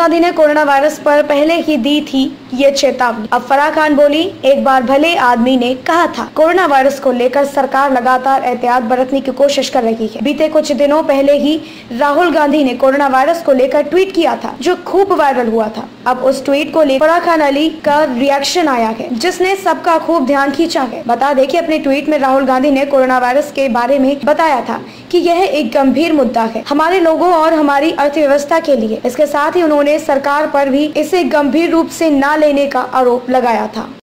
गांधी ने corona virus पर पहले ही दी थी ये चेतावनी। अब फराह खान बोली, एक बार भले आदमी ने कहा था। कोरोना वायरस को लेकर सरकार लगातार एहतियात बरतने की कोशिश कर रही है। बीते कुछ दिनों पहले ही राहुल गांधी ने कोरोना वायरस को लेकर ट्वीट किया था, जो खूब वायरल हुआ था। अब उस ट्वीट को लेकर फराह खान अली का रिएक्शन आया है, जिसने सबका खूब ध्यान खींचा है। बता दें कि अपने ट्वीट में राहुल गांधी ने कोरोना वायरस के बारे में बताया था कि यह एक गंभीर मुद्दा है हमारे लोगों और हमारी अर्थव्यवस्था के लिए। इसके साथ ही उन्होंने सरकार पर भी इसे गंभीर रूप से न लेने का आरोप लगाया था।